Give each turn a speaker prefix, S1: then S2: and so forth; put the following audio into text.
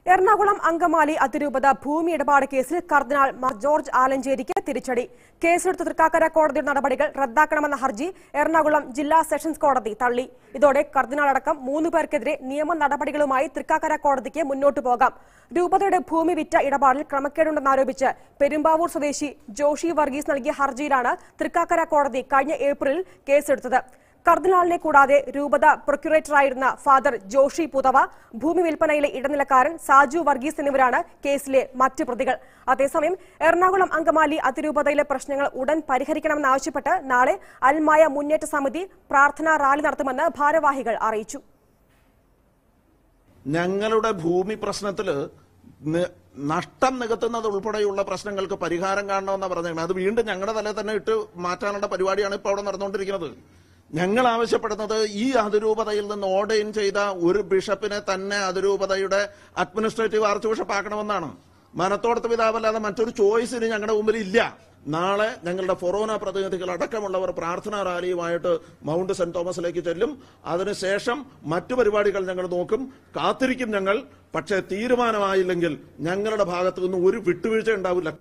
S1: Ernakulam Angamaly അതിരൂപത ഭൂമി ഇടപാട് കേസിൽ കർദിനാൾ മാർ ജോർജ് ആലഞ്ചേരിക്ക് തിരിച്ചടി. കേസെടുത്ത തൃക്കാക്കര കോടതിയുടെ നടപടികൾ റദ്ദാക്കണമെന്ന ഹർജി എറണാകുളം ജില്ലാ സെഷൻസ് കോടതി തള്ളി. ഇതോടെ കർദിനാൾ അടക്കം 3 പേർക്കെതിരെ നിയമ നടപടികളുമായി തൃക്കാക്കര കോടതിക്ക് മുന്നോട്ടു പോകാം. രൂപതയുടെ ഭൂമി വിറ്റ ഇടപാടിൽ ക്രമക്കേടുണ്ടെന്നാരോപിച്ച് പെരുമ്പാവൂർ സ്വദേശി ജോഷി വർഗീസ് നൽകിയ ഹർജിയിലാണ് തൃക്കാക്കര കോടതി കഴിഞ്ഞ ഏപ്രിലിൽ കേസെടുത്തത്. കർദിനാളിനെ കൂടാതെ രൂപത പ്രൊക്യൂറേറ്ററായിരുന്ന ഫാദർ ജോഷി പുതവ, ഭൂമി വിൽപ്പനയിലെ ഇടനിലക്കാരൻ സാജു വർഗീസ് എന്നിവരാണ് കേസിലെ മറ്റു പ്രതികൾ. അതേസമയം എറണാകുളം അങ്കമാലി അതിരൂപതയിലെ പ്രശ്നങ്ങൾ ഉടൻ പരിഹരിക്കണമെന്നാവശ്യപ്പെട്ട് നാളെ അൽമായ മുന്നേറ്റ സമിതി പ്രാർത്ഥനാ റാലി നടത്തുമെന്ന് ഭാരവാഹികൾ അറിയിച്ചു.
S2: ഞങ്ങളുടെ ഭൂമി പ്രശ്നത്തില് നഷ്ടം നികത്തുന്നത് ഉൾപ്പെടെയുള്ള പ്രശ്നങ്ങൾക്ക് പരിഹാരം കാണണമെന്നാണ് പറഞ്ഞത്. അത് വീണ്ടും ഞങ്ങളുടെ തലയിൽ തന്നെ ഇട്ട് മാറ്റാനുള്ള പരിപാടിയാണ് ഇപ്പോൾ അവിടെ നടന്നുകൊണ്ടിരിക്കുന്നത്. ഞങ്ങൾ ആവശ്യപ്പെടുന്നത് ഈ അതിരൂപതയിൽ നിന്ന് ഓർഡൈൻ ചെയ്ത ഒരു ബിഷപ്പിനെ തന്നെ അതിരൂപതയുടെ അഡ്മിനിസ്ട്രേറ്റീവ് ആർച്ച് ബിഷപ്പ് ആക്കണമെന്നാണ്. മനത്തോടത്ത് പിതാവല്ലാതെ മറ്റൊരു ചോയ്സ് ഇനി ഞങ്ങളുടെ മുമ്പിൽ ഇല്ല. നാളെ ഞങ്ങളുടെ ഫൊറോന പ്രതിനിധികൾ അടക്കമുള്ളവർ പ്രാർത്ഥനാ റാലിയുമായിട്ട് മൗണ്ട് സെന്റ് തോമസിലേക്ക് ചെല്ലും. അതിനുശേഷം മറ്റു പരിപാടികൾ ഞങ്ങൾ നോക്കും, കാത്തിരിക്കും ഞങ്ങൾ. പക്ഷേ തീരുമാനമായില്ലെങ്കിൽ ഞങ്ങളുടെ ഭാഗത്തു നിന്ന് ഒരു വിട്ടുവീഴ്ച ഉണ്ടാവില്ല.